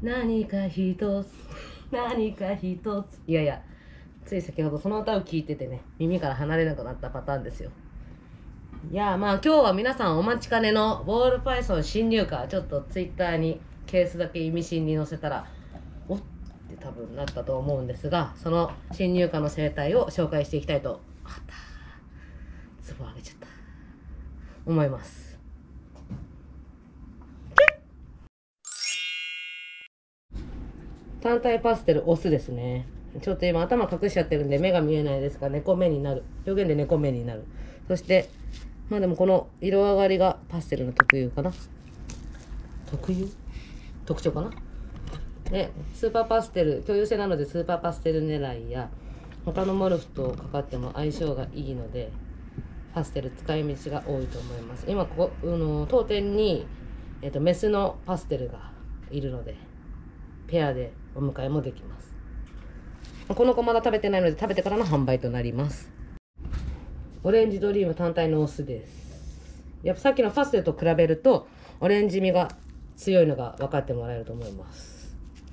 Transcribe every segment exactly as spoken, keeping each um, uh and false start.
何か一つ何か一つ。いやいや、つい先ほどその歌を聴いててね、耳から離れなくなったパターンですよ。いやまあ今日は皆さんお待ちかねのボールパイソン新入荷、ちょっとツイッターにケースだけ意味深に載せたらおって多分なったと思うんですが、その新入荷の生態を紹介していきたいと、あったツボ上げちゃった思います。単体パステルオスですね。ちょっと今頭隠しちゃってるんで目が見えないですが、猫目になる、表現で猫目になる。そしてまあでもこの色上がりがパステルの特有かな、特有特徴かな。でスーパーパステル共有性なので、スーパーパステル狙いや他のモルフとかかっても相性がいいので、パステル使い道が多いと思います。今ここ、あの当店に、えっと、メスのパステルがいるのでペアでお迎えもできます。この子まだ食べてないので食べてからの販売となります。オレンジドリーム単体のオスです。やっぱさっきのパステルと比べるとオレンジ味が強いのが分かってもらえると思います。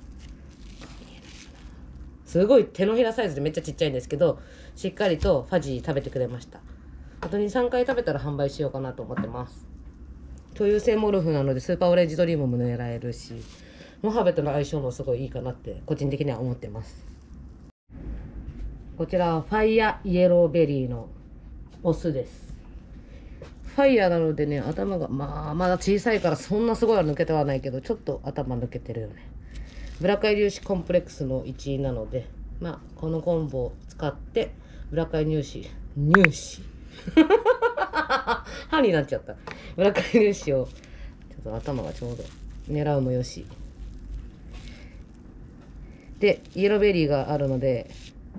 すごい手のひらサイズでめっちゃちっちゃいんですけど、しっかりとファジー食べてくれました。あとにさんかい食べたら販売しようかなと思ってます。共有性モルフなのでスーパーオレンジドリームも狙えるし、モハベとの相性もすごいいいかなって個人的には思ってます。こちらはファイヤーイエローベリーのオスです。ファイヤーなのでね、頭がまあまだ小さいからそんなすごいは抜けてはないけど、ちょっと頭抜けてるよね。ブラックアイ粒子コンプレックスの一員なので、まあこのコンボを使ってブラックアイ粒子乳歯歯になっちゃった。ブラックアイ粒子をちょっと頭がちょうど狙うもよしで、イエローベリーがあるので、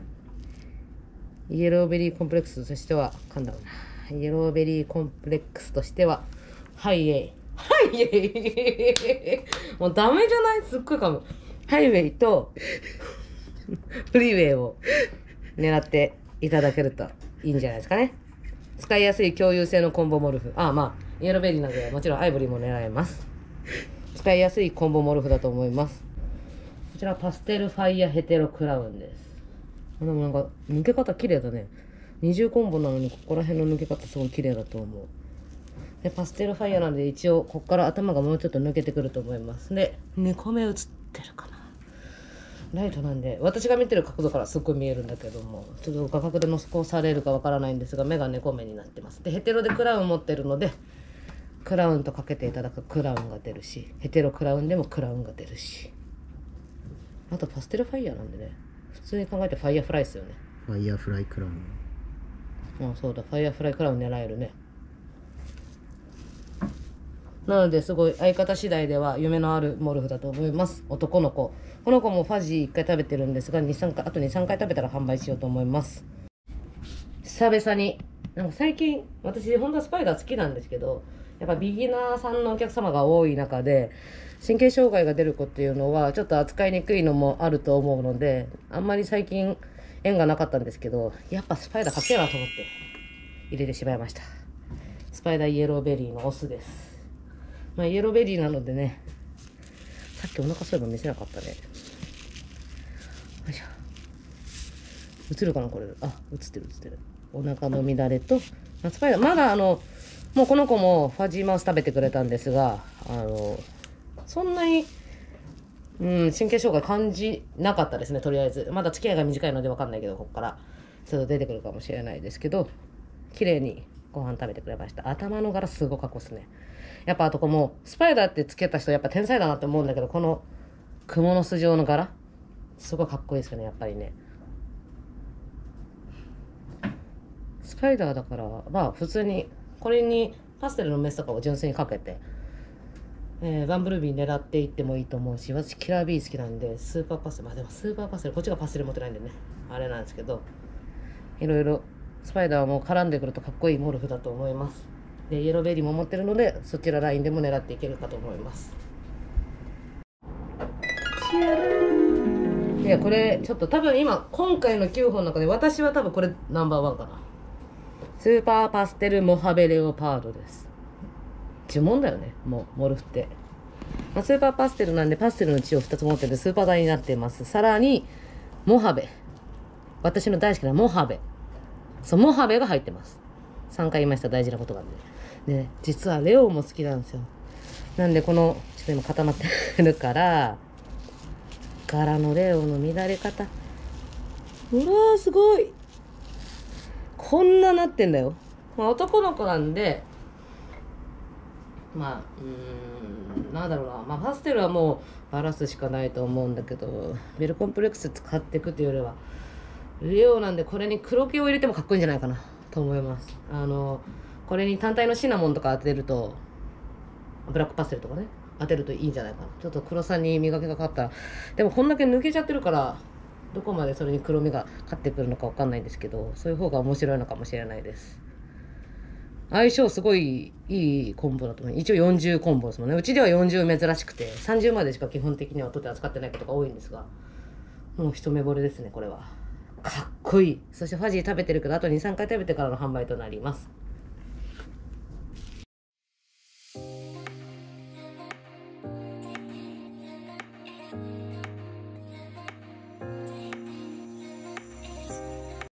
イエローベリーコンプレックスとしては、噛んだかな。イエローベリーコンプレックスとしては、ハイエイ。ハイエイもうダメじゃない？すっごい噛む。ハイウェイとフリーウェイを狙っていただけるといいんじゃないですかね。使いやすい共有性のコンボモルフ。ああまあ、イエローベリーなのでもちろんアイボリーも狙えます。使いやすいコンボモルフだと思います。こちらパステルファイヤーヘテロクラウンです。でもなんか抜け方綺麗だね。二重コンボなのにここら辺の抜け方すごい綺麗だと思う。でパステルファイヤーなので一応ここから頭がもうちょっと抜けてくると思います。で猫目映ってるかな。ライトなんで私が見てる角度からすっごい見えるんだけども、ちょっと画角でのこされるかわからないんですが、目が猫目になってます。でヘテロでクラウン持ってるので、クラウンとかけていただくクラウンが出るし、ヘテロクラウンでもクラウンが出るし、あとパステルファイヤーなんでね、普通に考えてファイヤーフライですよね。 ファイヤーフライクラウン。 ああそうだ、ファイヤーフライクラウン狙えるね。なのですごい相方次第では夢のあるモルフだと思います。男の子、この子もファジーいっかい食べてるんですが、にさんかいあとにさんかい食べたら販売しようと思います。久々になんか最近私本当はスパイダー好きなんですけど、やっぱビギナーさんのお客様が多い中で神経障害が出る子っていうのはちょっと扱いにくいのもあると思うので、あんまり最近縁がなかったんですけど、やっぱスパイダーかっけえなと思って入れてしまいました。スパイダーイエローベリーのオスです。まあイエローベリーなのでね、さっきお腹そういえば見せなかったね。よいしょ、映るかなこれ。あ、映ってる映ってる。お腹の乱れと、スパイダーまだあのもうこの子もファジーマウス食べてくれたんですが、あのそんなにうん神経障害感じなかったですね。とりあえずまだ付き合いが短いので分かんないけど、ここからちょっと出てくるかもしれないですけど、綺麗にご飯食べてくれました。頭の柄すごいかっこいいですね。やっぱあとこもスパイダーってつけた人やっぱ天才だなって思うんだけど、この蜘蛛の巣状の柄すごいかっこいいですよね、やっぱりね。スパイダーだからまあ普通にこれにパステルのメスとかを純粋にかけて、えー、バンブルビー狙っていってもいいと思うし、私キラービー好きなんでスーパーパステル、まあでもスーパーパステルこっちがパステル持ってないんでねあれなんですけど、いろいろスパイダーも絡んでくるとかっこいいモルフだと思います。でイエローベリーも持ってるのでそちらラインでも狙っていけるかと思います。いやこれちょっと多分今今回のきゅうほんの中で私は多分これナンバーワンかな。スーパーパステルモハベレオパードです。呪文だよね、もうモルフって。 まあ、スーパーパステルなんでパステルの血をふたつ持っててスーパー大になっています。さらにモハベ、私の大好きなモハベ、そうモハベが入ってます。さんかい言いました。大事なことがあるんで。で実はレオも好きなんですよ。なんでこのちょっと今固まってるから柄のレオの乱れ方、うわーすごい、こんななってんだよ。まあ、男の子なんでまあうーんなんだろうな、まあパステルはもうバラすしかないと思うんだけど、ベルコンプレックス使っていくというよりはレオなんでこれに黒系を入れてもかっこいいんじゃないかなと思います。あのこれに単体のシナモンとか当てると、ブラックパステルとかね当てるといいんじゃないかな。ちょっと黒さに磨きがかかったら、でもこんだけ抜けちゃってるからどこまでそれに黒みがかってくるのかわかんないんですけど、そういう方が面白いのかもしれないです。相性すごいいいコンボだと思う。一応よんじゅうコンボですもんね。うちではよんじゅう珍しくてさんじゅうまでしか基本的には取って扱ってないことが多いんですが、もう一目惚れですねこれは。かっこいい。そしてファジー食べてるけどあとにさんかい食べてからの販売となります。